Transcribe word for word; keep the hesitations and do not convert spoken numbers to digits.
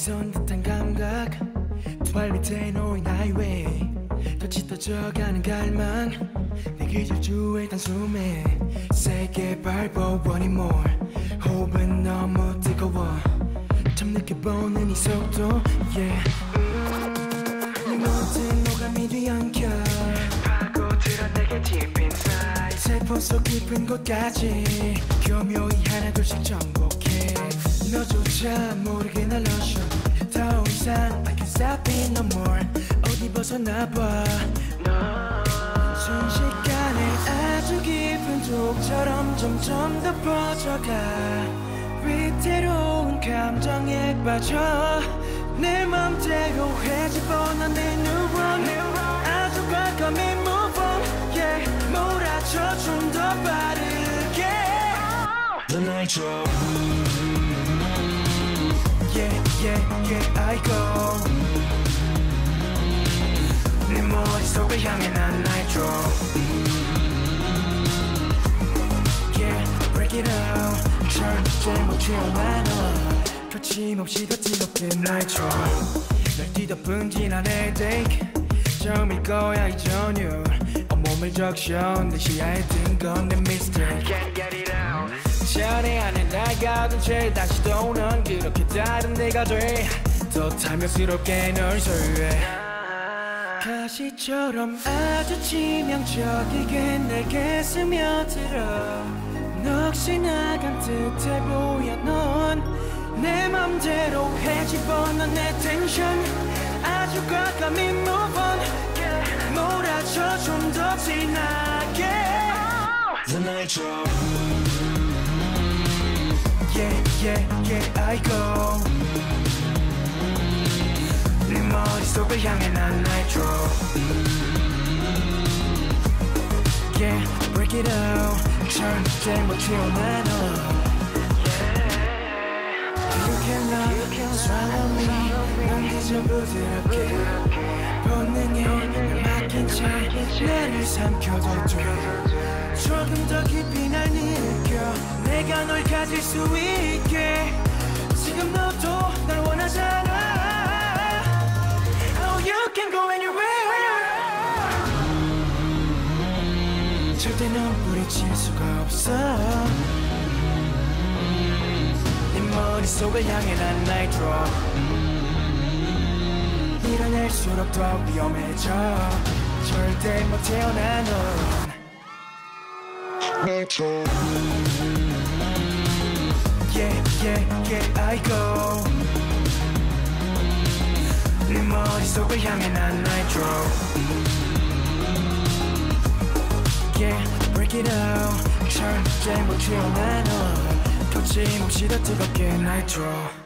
선 듯한 감각 두 발 밑에 놓인 하이웨이 더 짙어져가는 갈망 내 기질주의 단숨에 세게 밟아 원인 more 호흡은 너무 뜨거워 참 느껴보는 이 속도 yeah 네 모든 오감이 뒤엉켜 파고들어 내게 deep inside 세포 속 깊은 곳까지 교묘히 하나둘씩 정복해 너조차 모르게 날 러셔 더 이상 I can't stop it no more 어디 벗어나봐 너 순식간에 아주 깊은 족처럼 점점 더 퍼져가 위태로운 감정에 빠져 내 맘대로 헤집어 넌 내 누원 아주 과감히 move on yeah 몰아쳐 좀 더 빠르게 The NITRO Yeah yeah yeah I go 내 머릿속을 향해 난 NITRO Yeah break it out 절대 못 채워놔 너 거침없이 더 뜨겁게 NITRO 널 뒤덮은 지난 headache 처음일 거야 이 전율 온몸을 적셔 내 시야에 든 건 내 mistake Can't get it out 전에 안에 나가던 채 다시 또 넌 그렇게 다른 내가 돼 더 탐욕스럽게 널 소유해 가시처럼 아주 치명적이게 내게 스며들어 넋이 나간 듯해 보여 넌 내 맘대로 헤집어 넌 내 텐션 아주 과감히 move on yeah. 몰아쳐 좀 더 진하게 The NITRO Yeah yeah yeah I go 내 머릿속을 향해 난 NITRO Yeah break it out 절대 못 채워놔 너 You cannot swallow me 넌 그저 부드럽게 본능에 날 맡긴 채 나를 삼켜도 돼 조금 더 깊이 날 느껴 내가 널 가질 수 있게 지금 너도 날 원하잖아 Oh you can go anywhere 절대 넌 뿌리칠 수가 없어 머릿속을 향해 난 NITRO 밀어낼수록 더 위험해져 절대 못 태어나 넌 NITRO Yeah yeah yeah I go 내 머릿속을 향해 난 NITRO Yeah break it out 절대 못 태어나 넌 거침없이 더 뜨겁게 NITRO